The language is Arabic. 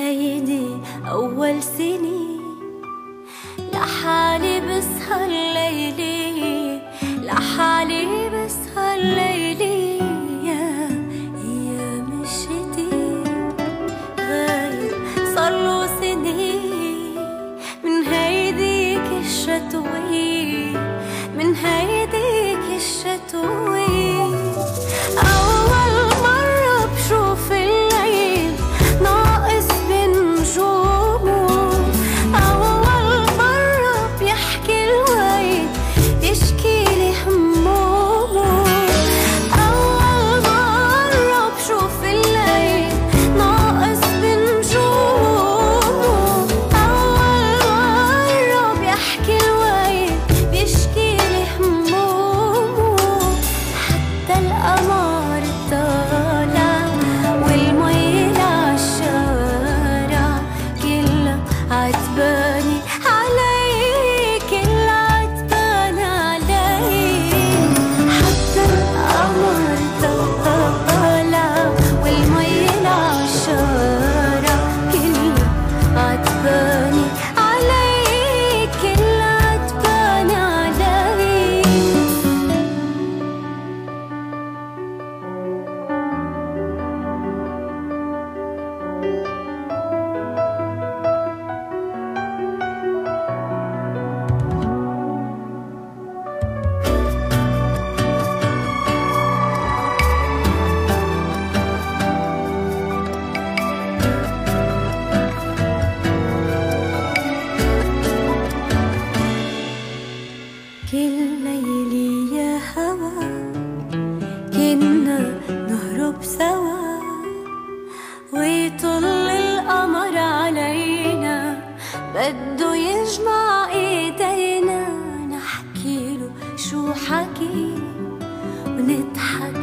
هيدي أول سنين لحالي بسهر ليلي، لحالي بسهر ليلي يا الشتي غايب صارلو سنين من هيديك الشتوي، من هيديك الشتوي. أول مرة بشوف الليل ناقص بنجومه، أول مرة بيحكي الويل يشكيلي همومه، أول مرة بشوف الليل ناقص بنجومه، أول مرة بيحكي الويل بيشكيلي همومه. حتى القمر طالع والمي عالشارع كلها عتباني علي، كلها عتباني علي. حتى القمر طالع والمي عالشارع كلها عتباني علي، كلها عتباني علي. كل ليلي يا هوا كنا نهرب سوا، ويطل القمر علينا بده يجمع ايدينا، نحكيله شو حكي ونضحك